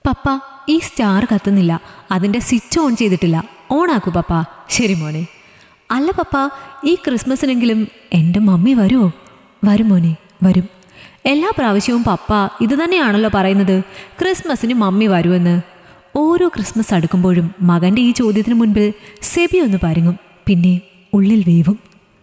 പപ്പ, ഈ സ്റ്റാർ കത്തുന്നില്ല, അതിൻ്റെ switch on ചെയ്തിട്ടില്ല, ഓണാക്കൂ പപ്പ. ശരി മോനെ. അല്ല പപ്പ, ഈ ക്രിസ്മസിനെങ്കിലും എൻ്റെ മമ്മി വരുമോ? വരും മോനെ, വരും. എല്ലാ പ്രാവശ്യവും പപ്പ ഇത് തന്നെയാണല്ലോ പറയുന്നത്, ക്രിസ്മസിന് മമ്മി വരുമെന്ന്. ഓരോ ക്രിസ്മസ് അടുക്കുമ്പോഴും മകൻ്റെ ഈ ചോദ്യത്തിന് മുൻപിൽ സെബി ഒന്ന് പരുങ്ങും, പിന്നെ ഉള്ളിൽ വീവും.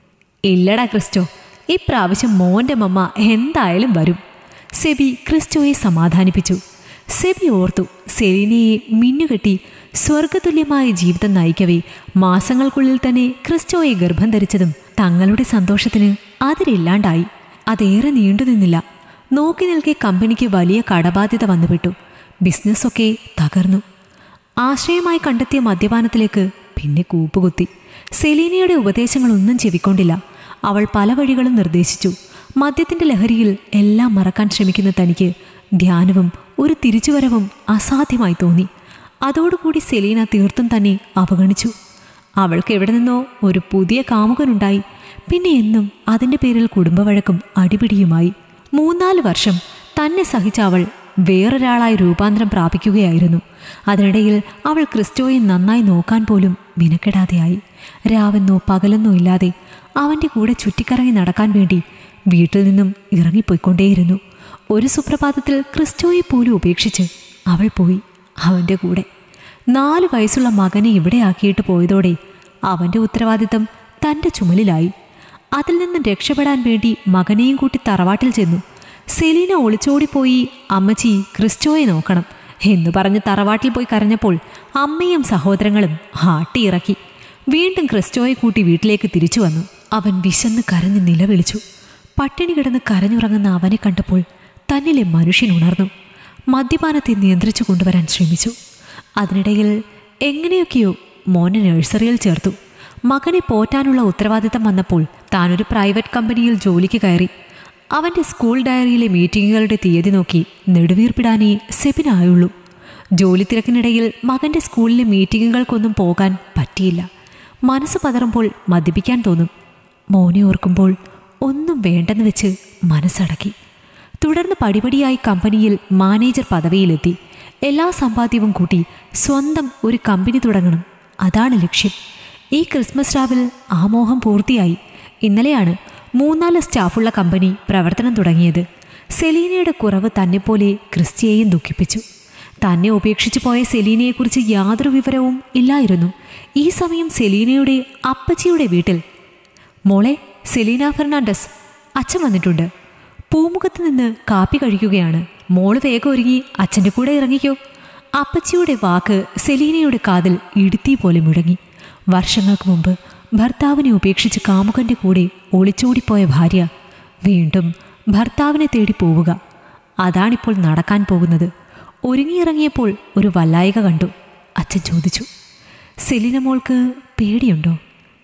ഇല്ലടാ ക്രിസ്റ്റോ, ഇപ്രാവശ്യം മോൻ്റെ മമ്മ എന്തായാലും വരും. സെബി ക്രിസ്റ്റോയെ സമാധാനിപ്പിച്ചു. സെബി ഓർത്തു, സെലീനയെ മിന്നുകെട്ടി സ്വർഗതുല്യമായ ജീവിതം നയിക്കവേ മാസങ്ങൾക്കുള്ളിൽ തന്നെ ക്രിസ്റ്റോയെ ഗർഭം ധരിച്ചതും തങ്ങളുടെ സന്തോഷത്തിന് അതിരില്ലാണ്ടായി. അതേറെ നീണ്ടുനിന്നില്ല. നോക്കി നിൽക്കെ കമ്പനിക്ക് വലിയ കടബാധ്യത വന്നുവിട്ടു. ബിസിനസ്സൊക്കെ തകർന്നു. ആശ്രയമായി കണ്ടെത്തിയ മദ്യപാനത്തിലേക്ക് പിന്നെ കൂപ്പുകുത്തി. സെലീനയുടെ ഉപദേശങ്ങളൊന്നും ചെവിക്കൊണ്ടില്ല. അവൾ പല വഴികളും നിർദ്ദേശിച്ചു. മദ്യത്തിൻ്റെ ലഹരിയിൽ എല്ലാം മറക്കാൻ ശ്രമിക്കുന്ന തനിക്ക് ധ്യാനവും ഒരു തിരിച്ചുവരവും അസാധ്യമായി തോന്നി. അതോടുകൂടി സെലീന തീർത്തും തന്നെ അവഗണിച്ചു. അവൾക്ക് എവിടെ നിന്നോ ഒരു പുതിയ കാമുകനുണ്ടായി. പിന്നെ എന്നും അതിൻ്റെ പേരിൽ കുടുംബവഴക്കും അടിപിടിയുമായി. 3-4 വർഷം തന്നെ സഹിച്ച അവൾ വേറൊരാളായി രൂപാന്തരം പ്രാപിക്കുകയായിരുന്നു. അതിനിടയിൽ അവൾ ക്രിസ്റ്റോയെ നന്നായി നോക്കാൻ പോലും മിനക്കെടാതെയായി. രാവെന്നോ പകലെന്നോ ഇല്ലാതെ അവൻ്റെ കൂടെ ചുറ്റിക്കറങ്ങി നടക്കാൻ വേണ്ടി വീട്ടിൽ നിന്നും ഇറങ്ങിപ്പോയിക്കൊണ്ടേയിരുന്നു. ഒരു സുപ്രഭാതത്തിൽ ക്രിസ്റ്റോയെ പോലും ഉപേക്ഷിച്ച് അവൾ പോയി അവൻ്റെ കൂടെ. 4 വയസ്സുള്ള മകനെ ഇവിടെ ആക്കിയിട്ട് പോയതോടെ അവൻ്റെ ഉത്തരവാദിത്തം തൻ്റെ ചുമലിലായി. അതിൽ നിന്നും രക്ഷപ്പെടാൻ വേണ്ടി മകനെയും കൂട്ടി തറവാട്ടിൽ ചെന്നു. സെലീന ഒളിച്ചോടിപ്പോയി അമ്മച്ചി ക്രിസ്റ്റോയെ നോക്കണം എന്ന് പറഞ്ഞ് തറവാട്ടിൽ പോയി കരഞ്ഞപ്പോൾ അമ്മയും സഹോദരങ്ങളും ആട്ടിയിറക്കി. വീണ്ടും ക്രിസ്റ്റോയെ കൂട്ടി വീട്ടിലേക്ക് തിരിച്ചു വന്നു. അവൻ വിശന്ന് കരഞ്ഞ് നിലവിളിച്ചു. പട്ടിണി കിടന്ന് കരഞ്ഞുറങ്ങുന്ന അവനെ കണ്ടപ്പോൾ തന്നിലെ മനുഷ്യൻ ഉണർന്നു. മദ്യപാനത്തെ നിയന്ത്രിച്ചു കൊണ്ടുവരാൻ ശ്രമിച്ചു. അതിനിടയിൽ എങ്ങനെയൊക്കെയോ മോനെ നഴ്സറിയിൽ ചേർത്തു. മകനെ പോറ്റാനുള്ള ഉത്തരവാദിത്തം വന്നപ്പോൾ താനൊരു പ്രൈവറ്റ് കമ്പനിയിൽ ജോലിക്ക് കയറി. അവൻ്റെ സ്കൂൾ ഡയറിയിലെ മീറ്റിങ്ങുകളുടെ തീയതി നോക്കി നെടുവീർപ്പിടാനേ സെബിനായുള്ളൂ. ജോലി തിരക്കിനിടയിൽ മകൻ്റെ സ്കൂളിലെ മീറ്റിങ്ങുകൾക്കൊന്നും പോകാൻ പറ്റിയില്ല. മനസ്സ് പതറുമ്പോൾ മദ്യപിക്കാൻ തോന്നും. മോനെ ഓർക്കുമ്പോൾ ഒന്നും വേണ്ടെന്ന് വെച്ച് മനസ്സടക്കി. തുടർന്ന് പടിപടിയായി കമ്പനിയിൽ മാനേജർ പദവിയിലെത്തി. എല്ലാ സമ്പാദ്യവും കൂട്ടി സ്വന്തം ഒരു കമ്പനി തുടങ്ങണം, അതാണ് ലക്ഷ്യം. ഈ ക്രിസ്മസ് രാവിൽ ആ മോഹം പൂർത്തിയായി. ഇന്നലെയാണ് 3-4 സ്റ്റാഫുള്ള കമ്പനി പ്രവർത്തനം തുടങ്ങിയത്. സെലീനയുടെ കുറവ് തന്നെപ്പോലെ ക്രിസ്റ്റിയെയും ദുഃഖിപ്പിച്ചു. തന്നെ ഉപേക്ഷിച്ചു പോയ സെലീനയെക്കുറിച്ച് യാതൊരു വിവരവും ഇല്ലായിരുന്നു. ഈ സമയം സെലീനയുടെ അപ്പച്ചിയുടെ വീട്ടിൽ, മോളെ സെലീന ഫെർണാണ്ടസ്, അച്ഛൻ വന്നിട്ടുണ്ട്. പൂമുഖത്ത് നിന്ന് കാപ്പി കഴിക്കുകയാണ്. മോള് വേഗം ഒരുങ്ങി അച്ഛൻ്റെ കൂടെ ഇറങ്ങിക്കോ. അപ്പച്ചിയുടെ വാക്ക് സെലീനയുടെ കാതിൽ ഇടുത്തി പോലെ മുഴങ്ങി. വർഷങ്ങൾക്ക് മുമ്പ് ഭർത്താവിനെ ഉപേക്ഷിച്ച് കാമുകൻ്റെ കൂടെ ഒളിച്ചോടിപ്പോയ ഭാര്യ വീണ്ടും ഭർത്താവിനെ തേടി പോവുക, അതാണിപ്പോൾ നടക്കാൻ പോകുന്നത്. ഒരുങ്ങിയിറങ്ങിയപ്പോൾ ഒരു വല്ലായിക കണ്ടു. അച്ഛൻ ചോദിച്ചു, സെലീന മോൾക്ക് പേടിയുണ്ടോ?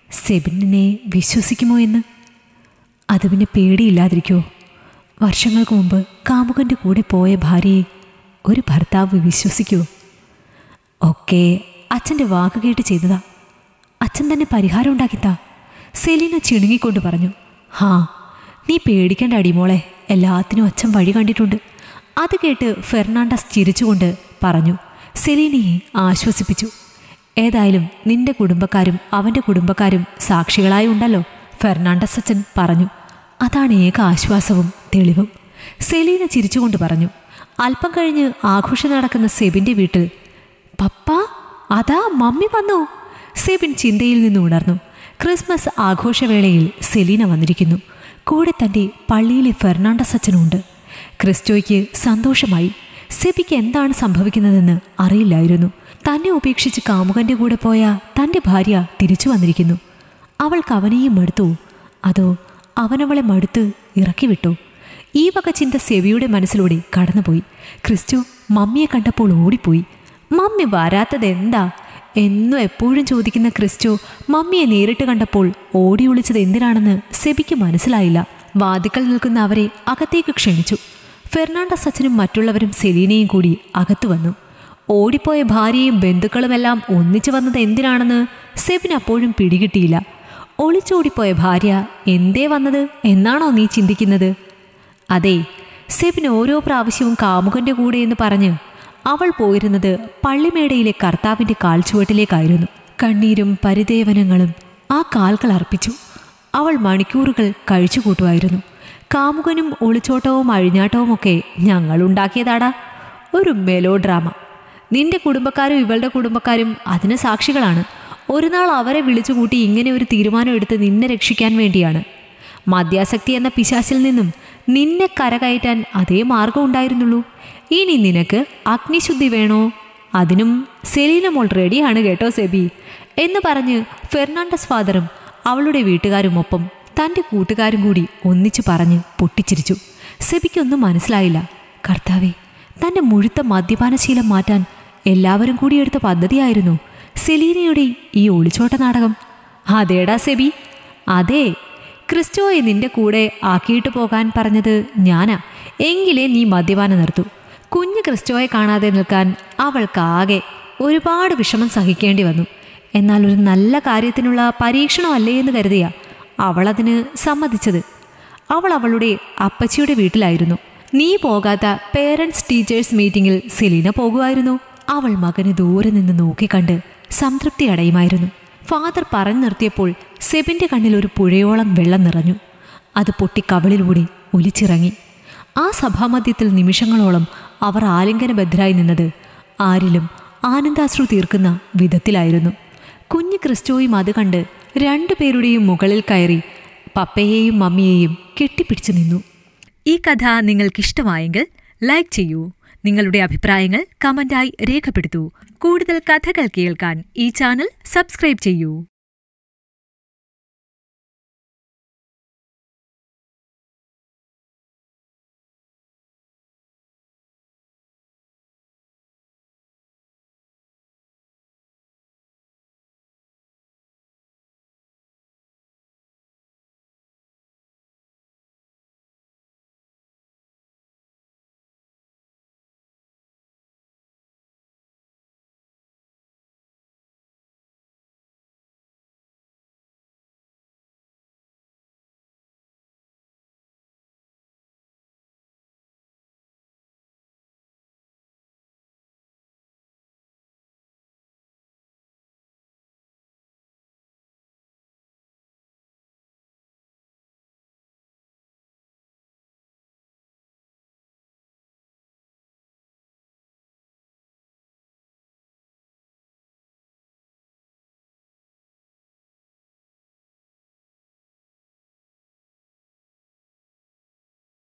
സെബിനെ വിശ്വസിക്കുമോ എന്ന്. അത് പിന്നെ പേടിയില്ലാതിരിക്കുമോ? വർഷങ്ങൾക്ക് മുമ്പ് കാമുകൻ്റെ കൂടെ പോയ ഭാര്യയെ ഒരു ഭർത്താവ് വിശ്വസിക്കുമോ? ഒക്കെ അച്ഛൻ്റെ വാക്ക് കേട്ട് ചെയ്തതാ. അച്ഛൻ തന്നെ പരിഹാരം ഉണ്ടാക്കിത്താ. സെലീന ചിണുങ്ങിക്കൊണ്ട് പറഞ്ഞു. ഹാ, നീ പേടിക്കേണ്ട അടിമോളെ, എല്ലാത്തിനും അച്ഛൻ വഴി കണ്ടിട്ടുണ്ട്. അത് കേട്ട് ഫെർണാണ്ടസ് ചിരിച്ചുകൊണ്ട് പറഞ്ഞു. സെലീനയെ ആശ്വസിപ്പിച്ചു. ഏതായാലും നിന്റെ കുടുംബക്കാരും അവൻ്റെ കുടുംബക്കാരും സാക്ഷികളായി ഉണ്ടല്ലോ, ഫെർണാണ്ടസ് അച്ഛൻ പറഞ്ഞു. അതാണ് ഏക ആശ്വാസവും തെളിവും. സെലീന ചിരിച്ചുകൊണ്ട് പറഞ്ഞു. അല്പം കഴിഞ്ഞ് ആഘോഷം നടക്കുന്ന സെബിൻ്റെ വീട്ടിൽ, പപ്പ അതാ മമ്മി വന്നു. സെബിൻ ചിന്തയിൽ നിന്ന് ഉണർന്നു. ക്രിസ്മസ് ആഘോഷവേളയിൽ സെലീന വന്നിരിക്കുന്നു. കൂടെ തൻ്റെ പള്ളിയിലെ ഫെർണാണ്ടസ് അച്ഛനുണ്ട്. ക്രിസ്റ്റോയ്ക്ക് സന്തോഷമായി. സെബിക്ക് എന്താണ് സംഭവിക്കുന്നതെന്ന് അറിയില്ലായിരുന്നു. തന്നെ ഉപേക്ഷിച്ച് കാമുകൻ്റെ കൂടെ പോയ തൻ്റെ ഭാര്യ തിരിച്ചു വന്നിരിക്കുന്നു. അവൾക്ക് അവനെയും മടുത്തു, അതോ അവനവളെ മടുത്ത് ഇറക്കി വിട്ടു? ഈ വക ചിന്ത സെബിയുടെ മനസ്സിലൂടെ കടന്നുപോയി. ക്രിസ്റ്റോ മമ്മിയെ കണ്ടപ്പോൾ ഓടിപ്പോയി. മമ്മി വരാത്തതെന്താ എന്നും എപ്പോഴും ചോദിക്കുന്ന ക്രിസ്റ്റോ മമ്മിയെ നേരിട്ട് കണ്ടപ്പോൾ ഓടി ഒളിച്ചത് എന്തിനാണെന്ന് സെബിക്ക് മനസ്സിലായില്ല. വാതിക്കൽ നിൽക്കുന്ന അവരെ അകത്തേക്ക് ക്ഷണിച്ചു. ഫെർണാണ്ടസ് അച്ഛനും മറ്റുള്ളവരും സെലീനയും കൂടി അകത്തു വന്നു. ഓടിപ്പോയ ഭാര്യയും ബന്ധുക്കളുമെല്ലാം ഒന്നിച്ചു വന്നത് എന്തിനാണെന്ന് സെബിന് അപ്പോഴും പിടികിട്ടിയില്ല. ഒളിച്ചോടിപ്പോയ ഭാര്യ എന്തേ വന്നത് എന്നാണോ നീ ചിന്തിക്കുന്നത്? അതെ, സെബിന് ഓരോ പ്രാവശ്യവും കാമുകൻ്റെ കൂടെ എന്ന് പറഞ്ഞ് അവൾ പോയിരുന്നത് പള്ളിമേടയിലെ കർത്താവിൻ്റെ കാൽച്ചുവട്ടിലേക്കായിരുന്നു. കണ്ണീരും പരിദേവനങ്ങളും ആ കാൽകൾ അർപ്പിച്ചു. അവൾ മണിക്കൂറുകൾ കഴിച്ചുകൂട്ടുമായിരുന്നു. കാമുകനും ഒളിച്ചോട്ടവും അഴിഞ്ഞാട്ടവുമൊക്കെ ഞങ്ങളുണ്ടാക്കിയതാടാ. ഒരു മെലോ ഡ്രാമ. നിന്റെ കുടുംബക്കാരും ഇവളുടെ കുടുംബക്കാരും അതിന് സാക്ഷികളാണ്. ഒരു നാൾ അവരെ വിളിച്ചുകൂട്ടി ഇങ്ങനെ ഒരു തീരുമാനം എടുത്ത് നിന്നെ രക്ഷിക്കാൻ വേണ്ടിയാണ്. മദ്യാസക്തി എന്ന പിശാചിൽ നിന്നും നിന്നെ കരകയറ്റാൻ അതേ മാർഗം ഉണ്ടായിരുന്നുള്ളൂ. ഇനി നിനക്ക് അഗ്നിശുദ്ധി വേണോ? അതിനും സെലീന മോൾ റെഡിയാണ് കേട്ടോ സെബി എന്ന് പറഞ്ഞ് ഫെർണാണ്ടസ് ഫാദറും അവളുടെ വീട്ടുകാരുമൊപ്പം തൻ്റെ കൂട്ടുകാരും കൂടി ഒന്നിച്ചു പറഞ്ഞ് പൊട്ടിച്ചിരിച്ചു. സെബിക്കൊന്നും മനസ്സിലായില്ല. കർത്താവേ, തൻ്റെ മുഴുത്ത മദ്യപാനശീലം മാറ്റാൻ എല്ലാവരും കൂടി എടുത്ത പദ്ധതിയായിരുന്നു സെലീനയുടെ ഈ ഒളിച്ചോട്ട നാടകം. അതേടാ സെബി, അതെ. ക്രിസ്റ്റോയെ നിന്റെ കൂടെ ആക്കിയിട്ട് പോകാൻ പറഞ്ഞത് ഞാനാ. എങ്കിലേ നീ മദ്യപാനം നിർത്തൂ. കുഞ്ഞു ക്രിസ്റ്റോയെ കാണാതെ നിൽക്കാൻ അവൾക്കാകെ ഒരുപാട് വിഷമം സഹിക്കേണ്ടി വന്നു. എന്നാൽ ഒരു നല്ല കാര്യത്തിനുള്ള പരീക്ഷണമല്ലേ എന്ന് കരുതിയ അവളതിന് സമ്മതിച്ചത്. അവൾ അവളുടെ അപ്പച്ചിയുടെ വീട്ടിലായിരുന്നു. നീ പോകാത്ത പേരൻസ് ടീച്ചേഴ്സ് മീറ്റിങ്ങിൽ സെലീന പോകുമായിരുന്നു. അവൾ മകനെ ദൂരെ നിന്ന് നോക്കിക്കണ്ട് സംതൃപ്തി അടയുമായിരുന്നു. ഫാദർ പറഞ്ഞു നിർത്തിയപ്പോൾ സെബിൻ്റെ കണ്ണിൽ ഒരു പുഴയോളം വെള്ളം നിറഞ്ഞു. അത് പൊട്ടി കവിളിലൂടെ ഒലിച്ചിറങ്ങി. ആ സഭാമധ്യത്തിൽ നിമിഷങ്ങളോളം അവർ ആലിംഗനബദ്ധരായി നിന്നത് ആരിലും ആനന്ദാശ്രു തീർക്കുന്ന വിധത്തിലായിരുന്നു. കുഞ്ഞു ക്രിസ്റ്റോയും അത് കണ്ട് രണ്ടുപേരുടെയും മുകളിൽ കയറി പപ്പയെയും മമ്മിയെയും കെട്ടിപ്പിടിച്ചു നിന്നു. ഈ കഥ നിങ്ങൾക്കിഷ്ടമായെങ്കിൽ ലൈക്ക് ചെയ്യൂ. നിങ്ങളുടെ അഭിപ്രായങ്ങൾ കമന്റായി രേഖപ്പെടുത്തൂ. കൂടുതൽ കഥകൾ കേൾക്കാൻ ഈ ചാനൽ സബ്സ്ക്രൈബ് ചെയ്യൂ.